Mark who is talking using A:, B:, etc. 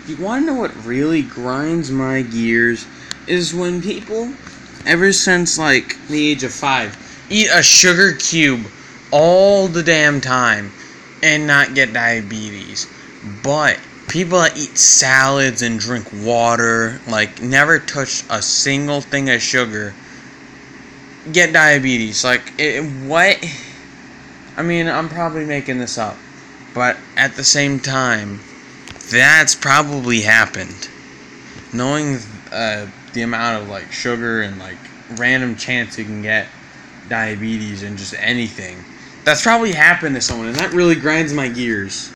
A: You want to know what really grinds my gears? Is when people, ever since like the age of 5, eat a sugar cube all the damn time and not get diabetes. But people that eat salads and drink water, like never touch a single thing of sugar, get diabetes. What? I mean, I'm probably making this up, but at the same time, that's probably happened. Knowing the amount of like sugar and like random chance you can get diabetes and just anything, that's probably happened to someone, and that really grinds my gears.